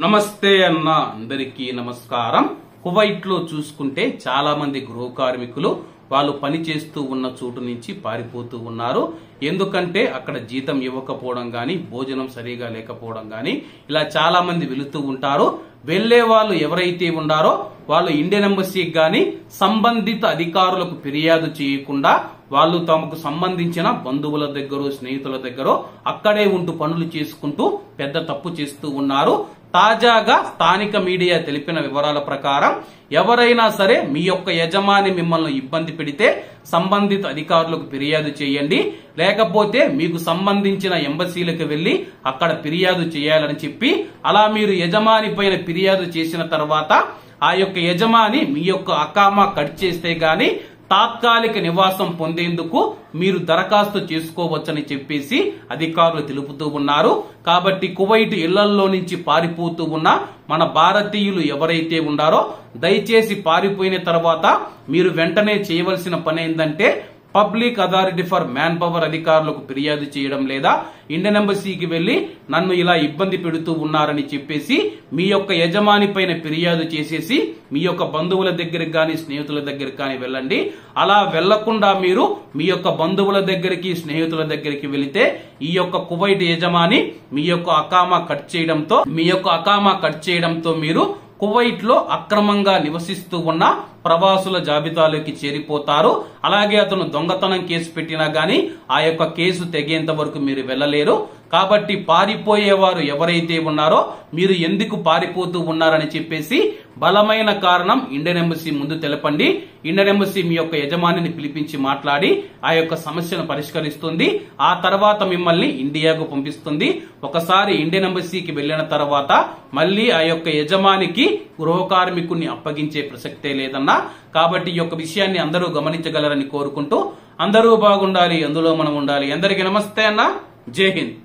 నమస్తే అన్న అందరికీ నమస్కారం. కువైట్ లో చూసుకుంటే చాలా మంది గృహ కార్మికులు వాళ్ళు పని చేస్తూ ఉన్న చోటు నుంచి పారిపోతూ ఉన్నారు. ఎందుకంటే అక్కడ జీతం ఇవ్వకపోవడం గాని, భోజనం సరిగా లేకపోవడం గాని ఇలా చాలా మంది వెళుతూ ఉంటారు. వెళ్లే వాళ్ళు ఎవరైతే ఉన్నారో వాళ్ళు ఇండియన్ ఎంబసీకి గాని సంబంధిత అధికారులకు ఫిర్యాదు చేయకుండా వాళ్ళు తమకు సంబంధించిన బంధువుల దగ్గర, స్నేహితుల దగ్గర అక్కడే ఉంటూ పనులు చేసుకుంటూ పెద్ద తప్పు చేస్తూ ఉన్నారు. తాజాగా స్థానిక మీడియా తెలిపిన వివరాల ప్రకారం ఎవరైనా సరే మీ యొక్క యజమాని మిమ్మల్ని ఇబ్బంది పెడితే సంబంధిత అధికారులకు ఫిర్యాదు చేయండి, లేకపోతే మీకు సంబంధించిన ఎంబసీలకు వెళ్లి అక్కడ ఫిర్యాదు చేయాలని చెప్పి, అలా మీరు యజమాని పైన ఫిర్యాదు చేసిన తర్వాత ఆ యొక్క యజమాని మీ యొక్క అకామా కట్ చేస్తే గాని తాత్కాలిక నివాసం పొందేందుకు మీరు దరఖాస్తు చేసుకోవచ్చని చెప్పేసి అధికారులు తెలుపుతూ ఉన్నారు. కాబట్టి కువైట్ ఇళ్లలో నుంచి పారిపోతూ ఉన్న మన భారతీయులు ఎవరైతే ఉన్నారో దయచేసి పారిపోయిన తర్వాత మీరు వెంటనే చేయవలసిన పని ఏంటంటే public authority for man power అధికారులకు ఫిర్యాదు చేయడం, లేదా ఇండియన్ ఎంబసీకి వెళ్లి నన్ను ఇలా ఇబ్బంది పెడుతూ ఉన్నారని చెప్పేసి మీ యొక్క యజమాని పైన ఫిర్యాదు చేసేసి మీ యొక్క బంధువుల దగ్గరికి గాని, స్నేహితుల దగ్గరికి కానీ వెళ్ళండి. అలా వెళ్లకుండా మీరు మీ యొక్క బంధువుల దగ్గరికి, స్నేహితుల దగ్గరికి వెళితే ఈ యొక్క కువైట్ యజమాని మీ యొక్క అకామా కట్ చేయడంతో మీరు కువైట్ లో అక్రమంగా నివసిస్తూ ఉన్న ప్రవాసుల జాబితాలోకి చేరిపోతారు. అలాగే అతను దొంగతనం కేసు పెట్టినా గానీ ఆ యొక్క కేసు తెగేంత వరకు మీరు వెళ్ళలేరు. కాబట్టి పారిపోయేవారు ఎవరైతే ఉన్నారో మీరు ఎందుకు పారిపోతూ ఉన్నారని చెప్పేసి బలమైన కారణం ఇండియన్ ఎంబసీ ముందు తెలపండి. ఇండియన్ ఎంబసీ మీ యొక్క యజమానిని పిలిపించి మాట్లాడి ఆ యొక్క సమస్యను పరిష్కరిస్తుంది. ఆ తర్వాత మిమ్మల్ని ఇండియాకు పంపిస్తుంది. ఒకసారి ఇండియన్ ఎంబసీకి వెళ్లిన తర్వాత మళ్ళీ ఆ యొక్క యజమానికి గృహ కార్మికుడిని అప్పగించే ప్రసక్తే లేదన్నా. కాబట్టి ఈ యొక్క విషయాన్ని అందరూ గమనించగలరని కోరుకుంటూ అందరూ బాగుండాలి, అందులో మనం ఉండాలి. అందరికీ నమస్తే అన్న. జై హింద్.